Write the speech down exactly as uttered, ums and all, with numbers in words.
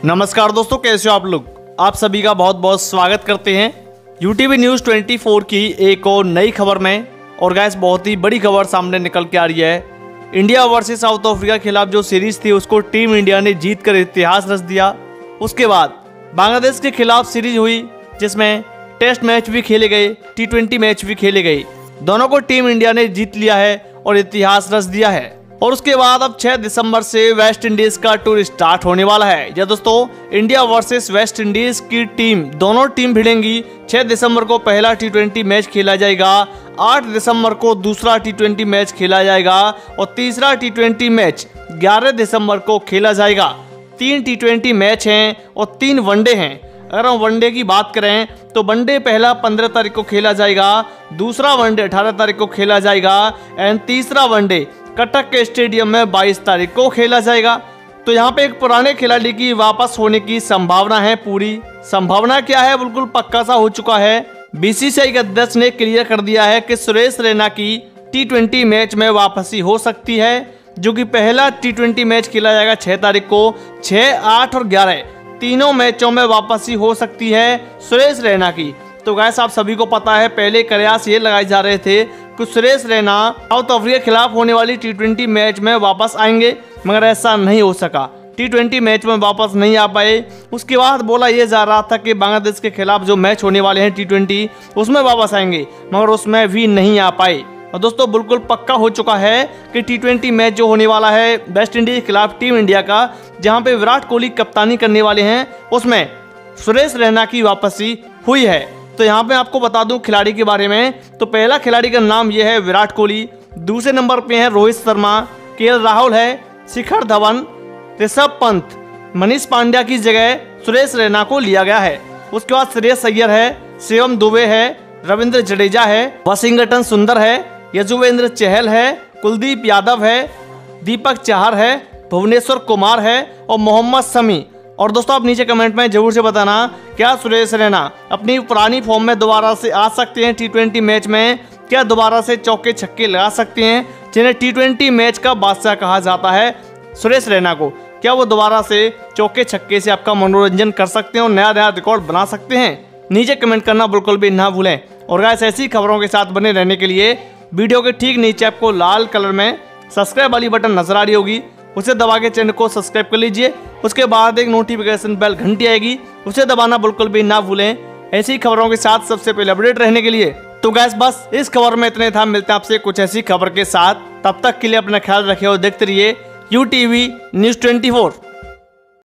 नमस्कार दोस्तों, कैसे हो आप लोग। आप सभी का बहुत बहुत स्वागत करते हैं यूटीवी न्यूज़ चौबीस की एक और नई खबर में। और गाइस, बहुत ही बड़ी खबर सामने निकल के आ रही है। इंडिया वर्सेस साउथ अफ्रीका के खिलाफ जो सीरीज थी उसको टीम इंडिया ने जीत कर इतिहास रच दिया। उसके बाद बांग्लादेश के खिलाफ सीरीज हुई जिसमें टेस्ट मैच भी खेले गए, टी ट्वेंटी मैच भी खेले गए। दोनों को टीम इंडिया ने जीत लिया है और इतिहास रच दिया है। और उसके बाद अब छह दिसंबर से वेस्ट इंडीज का टूर स्टार्ट होने वाला है। या दोस्तों, इंडिया वर्सेस वेस्ट इंडीज की टीम, दोनों टीम भिड़ेंगी। छह दिसंबर को पहला टी ट्वेंटी मैच खेला जाएगा, आठ दिसंबर को दूसरा टी ट्वेंटी मैच खेला जाएगा और तीसरा टी ट्वेंटी मैच ग्यारह दिसंबर को खेला जाएगा। तीन टी ट्वेंटी मैच हैं और तीन वनडे हैं। अगर हम वनडे की बात करें तो वनडे पहला पंद्रह तारीख को खेला जाएगा, दूसरा वनडे अठारह तारीख को खेला जाएगा एंड तीसरा वनडे कटक के स्टेडियम में बाईस तारीख को खेला जाएगा। तो यहाँ पे एक पुराने खिलाड़ी की वापस होने की संभावना है। पूरी संभावना क्या है, बिल्कुल पक्का सा हो चुका है। बीसीसीआई के अध्यक्ष ने क्लियर कर दिया है कि सुरेश रैना की टी ट्वेंटी मैच में वापसी हो सकती है, जो कि पहला टी ट्वेंटी मैच खेला जाएगा छह तारीख को। छह, आठ और ग्यारह तीनों मैचों में वापसी हो सकती है सुरेश रैना की। तो गाइस, आप सभी को पता है, पहले कयास ये लगाए जा रहे थे कि सुरेश रैना साउथ अफ्रीका के खिलाफ होने वाली टी ट्वेंटी मैच में वापस आएंगे, मगर ऐसा नहीं हो सका। टी ट्वेंटी मैच में वापस नहीं आ पाए। उसके बाद बोला यह जा रहा था कि बांग्लादेश के खिलाफ जो मैच होने वाले हैं टी ट्वेंटी, उसमें वापस आएंगे, मगर उसमें भी नहीं आ पाए। और दोस्तों, बिल्कुल पक्का हो चुका है कि टी ट्वेंटी मैच जो होने वाला है वेस्ट इंडीज के खिलाफ टीम इंडिया का, जहां पे विराट कोहली कप्तानी करने वाले हैं, उसमें सुरेश रैना की वापसी हुई है। तो यहाँ पे आपको बता दूं खिलाड़ी के बारे में, तो पहला खिलाड़ी का नाम यह है विराट कोहली, दूसरे नंबर पे है रोहित शर्मा, केएल राहुल है, शिखर धवन, ऋषभ पंत, मनीष पांड्या की जगह सुरेश रैना को लिया गया है। उसके बाद श्रेयस अय्यर है, शिवम दुबे है, रविंद्र जडेजा है, वाशिंगटन सुंदर है, यजुवेंद्र चहल है, कुलदीप यादव है, दीपक चाहर है, भुवनेश्वर कुमार है और मोहम्मद शमी। और दोस्तों, आप नीचे कमेंट में जरूर से बताना, क्या सुरेश रैना अपनी पुरानी फॉर्म में दोबारा से आ सकते हैं टी ट्वेंटी मैच में? क्या दोबारा से चौके छक्के लगा सकते हैं, जिन्हें टी ट्वेंटी मैच का बादशाह कहा जाता है सुरेश रैना को? क्या वो दोबारा से चौके छक्के से आपका मनोरंजन कर सकते हैं और नया नया रिकॉर्ड बना सकते हैं? नीचे कमेंट करना बिल्कुल भी ना भूलें। और गाइस, ऐसी खबरों के साथ बने रहने के लिए वीडियो के ठीक नीचे आपको लाल कलर में सब्सक्राइब वाली बटन नजर आ रही होगी, उसे दबा के चैनल को सब्सक्राइब कर लीजिए। उसके बाद एक नोटिफिकेशन बेल घंटी आएगी, उसे दबाना बिल्कुल भी ना भूलें, ऐसी खबरों के साथ सबसे पहले अपडेट रहने के लिए। तो गैस, बस इस खबर में इतने था। मिलते हैं आपसे कुछ ऐसी खबर के साथ, तब तक के लिए अपना ख्याल रखें और देखते रहिए यूटीवी न्यूज़ चौबीस।